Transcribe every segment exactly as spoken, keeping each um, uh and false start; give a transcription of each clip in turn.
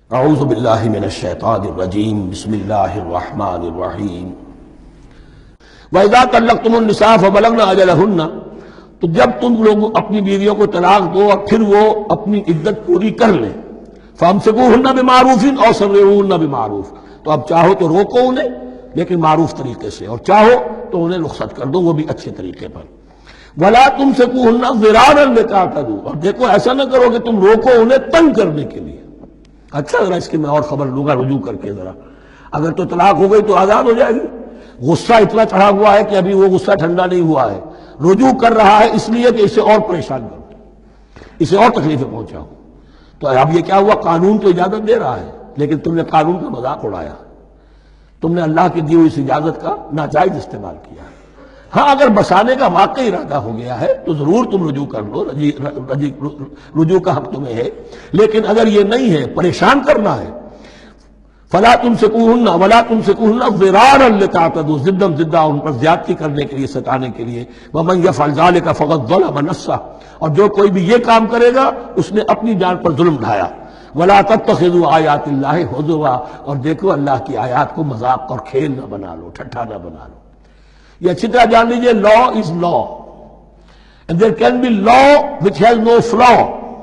اعوذ باللہ من الشیطان الرجیم بسم اللہ الرحمن الرحیم وَإِذَا طَلَّقْتُمُ النِّسَاءَ فَبَلَغْنَ أَجَلَهُنَّ، تو جب تم لوگ اپنی بیویوں کو طلاق دو اور پھر وہ اپنی عدت پوری کر لیں، فَأَمْسِكُوهُنَّ بِمَعْرُوفٍ أَوْ سَرِّحُوهُنَّ بِمَعْرُوفٍ، تو اب چاہو تو روکو انہیں لیکن معروف طریقے سے، اور چاہو تو انہیں رخصت کر دو وہ بھی اچھے طریقے پر۔ وَلَا تُمْسِكُوهُنَّ ضِرَارًا لِتَعْتَدُوا، اور دیکھو ایسا نہ کرو کہ تم روکو انہیں تنگ کرنے کے لیے۔ اچھا ذرا اس کی میں اور خبر لوں گا رجوع کر کے، ذرا اگر تو طلاق ہو گئی تو آزاد ہو جائے گی، غصہ اتنا چڑھا ہوا ہے کہ ابھی وہ غصہ ٹھنڈا نہیں ہوا ہے، رجوع کر رہا ہے اس لیے کہ اسے اور پریشان کرو، اسے اور تکلیفیں پہنچاؤ۔ تو اب یہ کیا ہوا، قانون تو اجازت دے رہا ہے لیکن تم نے قانون کا مذاق اڑایا، تم نے اللہ کی دی ہوئی اس اجازت کا ناجائز استعمال کیا۔ ہاں اگر بسانے کا واقعی ارادہ ہو گیا ہے تو ضرور تم رجوع کر لو، رجوع کا حق تمہیں ہے، لیکن اگر یہ نہیں ہے، پریشان کرنا ہے، فلا تمسکوہن ولا تمسکوہن ضرارا لتعتدوا، ضدم ضدہ ان پر زیادتی کرنے کے لیے، ستانے کے لیے۔ ومن یفعل ذلک فقد ظلم نفسہ، اور جو کوئی بھی یہ کام کرے گا اس نے اپنی جان پر ظلم ڈھایا۔ ولا تتخذوا آیات اللہ ہزوا، اور دیکھو اللہ کی آیات کو مذاق اور کھیل نہ بنا لو، ٹھٹھا نہ بنا لو۔ یہ اچھی طرح جان لیجئے، لا از لا and there can be law which has no flaw.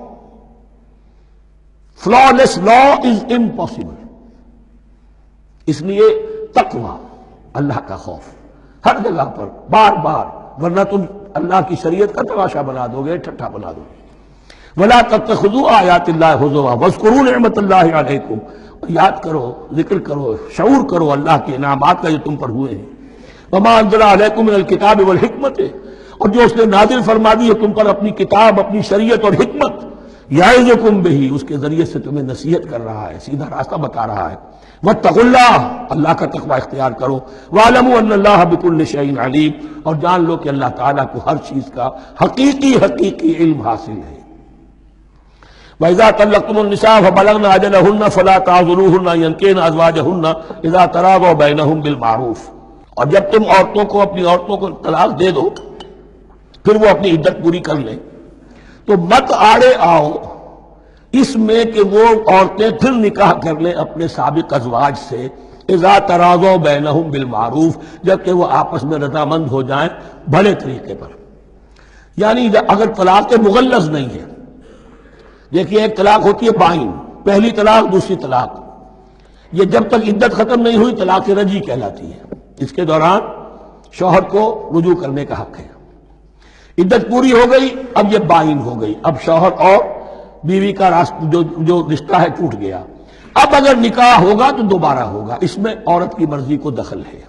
Flawless law is impossible. اس لیے تقوی، اللہ کا خوف ہر جگہ پر بار بار، ورنہ تم اللہ کی شریعت کا تماشا بنا دو گے، ٹھٹھا بنا دو گے۔ وَلَا تَتَّخِذُوا آیَاتِ اللَّهِ هُزُوًا وَاذْكُرُوا نِعْمَتَ اللَّهِ عَلَيْكُمْ، یاد کرو، ذکر کرو، شعور کرو اللہ کے انعامات کا جو تم پر ہوئے ہیں۔ وَمَا أَنزَلَ عَلَيْكُمْ مِنَ الْكِتَابِ وَالْحِكْمَةِ، اور جو اس نے نازل فرما دی ہے تم پر اپنی کتاب، اپنی شریعت اور حکمت، یعظکم بہ، اس کے ذریعے سے تمہیں نصیحت کر رہا ہے، سیدھا راستہ بتا رہا ہے۔ واتقوا اللہ، اللہ کا تقوی اختیار کرو۔ وَاعْلَمُوا أَنَّ اللَّهَ بِكُلِّ شَيْءٍ عَلِيمٌ، اور جان لو کہ اللہ تعالیٰ کو ہر چیز کا حقیقی حقیقی علم حاصل ہے۔ وَإِذَا طَلَّقْتُمُ النِّسَاءَ فَبَلَغْنَ أَجَلَهُنَّ فَلَا تَعْضُلُوهُنَّ أَن يَنكِحْنَ أَزْوَاجَهُنَّ إِذَا تَرَاضَوْا بَيْنَهُم بِالْمَعْرُوفِ، اور جب تم عورتوں کو، اپنی عورتوں کو طلاق دے دو پھر وہ اپنی عدت پوری کر لیں، تو مت آڑے آؤ اس میں کہ وہ عورتیں پھر نکاح کر لیں اپنے سابق ازواج سے، اذا تراضوا بینہم بالمعروف، جبکہ وہ آپس میں رضامند ہو جائیں بھلے طریقے پر۔ یعنی اگر طلاق مغلظ نہیں ہے، دیکھیے ایک طلاق ہوتی ہے بائن، پہلی طلاق، دوسری طلاق، یہ جب تک عدت ختم نہیں ہوئی طلاق رجعی کہلاتی ہے، اس کے دوران شوہر کو رجوع کرنے کا حق ہے۔ عدت پوری ہو گئی، اب یہ بائن ہو گئی، اب شوہر اور بیوی کا راستہ جو جو رشتہ ہے ٹوٹ گیا۔ اب اگر نکاح ہوگا تو دوبارہ ہوگا، اس میں عورت کی مرضی کو دخل ہے،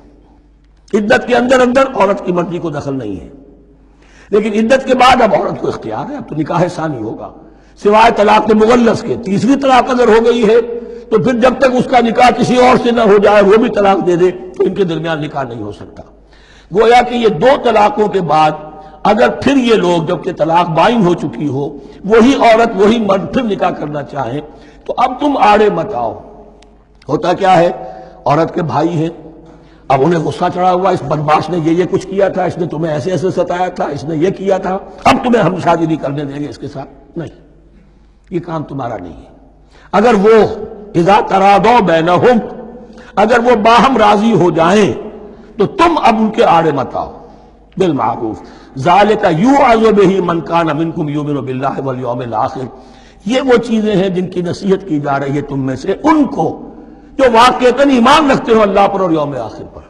عدت کے اندر اندر عورت کی مرضی کو دخل نہیں ہے، لیکن عدت کے بعد اب عورت کو اختیار ہے، اب تو نکاح ثانی ہوگا، سوائے طلاق مغلظ کے۔ تیسری طلاق اگر ہو گئی ہے تو پھر جب تک اس کا نکاح کسی اور سے نہ ہو جائے، وہ بھی طلاق دے دے تو ان کے درمیان نکاح نہیں ہو سکتا۔ گویا کہ یہ دو طلاقوں کے بعد اگر پھر یہ لوگ جبکہ طلاق بائن ہو چکی ہو، وہی عورت وہی مرد پھر نکاح کرنا چاہیں تو اب تم آڑے مت آؤ۔ ہوتا کیا ہے، عورت کے بھائی ہیں، اب انہیں غصہ چڑھا ہوا، اس بدماش نے یہ یہ کچھ کیا تھا، اس نے تمہیں ایسے ایسے ستایا تھا، اس نے یہ کیا تھا، اب تمہیں ہم شادی نہیں کرنے دیں گے اس کے ساتھ، نہیں، یہ کام تمہارا نہیں ہے۔ اگر وہ اذا تراضوا بینہم، اگر وہ باہم راضی ہو جائیں تو تم اب ان کے آڑے مت آؤ، بالمعروف۔ ذالک یوعظ بہ من کان منکم یؤمن باللہ والیوم الآخر، یہ وہ چیزیں ہیں جن کی نصیحت کی جا رہی ہے تم میں سے ان کو جو واقعتاً ایمان رکھتے ہو اللہ پر اور یوم آخر پر۔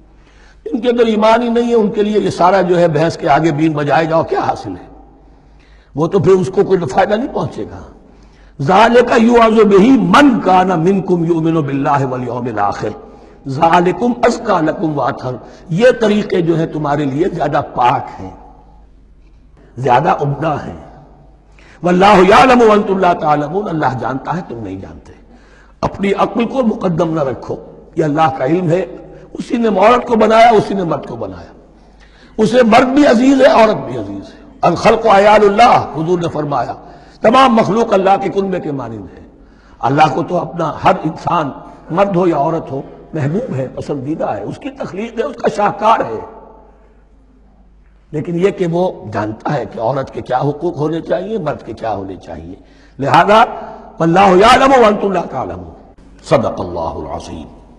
ان کے اندر ایمان ہی نہیں ہے، ان کے لیے یہ سارا جو ہے بحث کے آگے بین بجائے جاؤ کیا حاصل ہے، وہ تو پھر اس کو کوئی فائدہ نہیں پہنچے گا۔ ذالک یوعظ بہ من کان منکم یؤمن باللہ والیوم الآخر ذالکم ازکی لکم واطہر، یہ طریقے جو ہیں تمہارے لیے زیادہ پاک ہیں، زیادہ عمدہ ہیں۔ واللہ یعلم وانتم لا تعلمون، اللہ جانتا ہے تم نہیں جانتے۔ اپنی عقل کو مقدم نہ رکھو، یہ اللہ کا علم ہے، اسی نے عورت کو بنایا، اسی نے مرد کو بنایا، اسے مرد بھی عزیز ہے، عورت بھی عزیز ہے۔ الخلق عیال اللہ، حضور نے فرمایا تمام مخلوق اللہ کے کنبے کے مانند ہے۔ اللہ کو تو اپنا ہر انسان مرد ہو یا عورت ہو محبوب ہے، پسندیدہ ہے، اس کی تخلیق ہے، اس کا شاہکار ہے، لیکن یہ کہ وہ جانتا ہے کہ عورت کے کیا حقوق ہونے چاہیے، مرد کے کیا ہونے چاہیے، لہذا واللہ یعلم وانتم لا تعلمون۔ صدق اللہ العظیم۔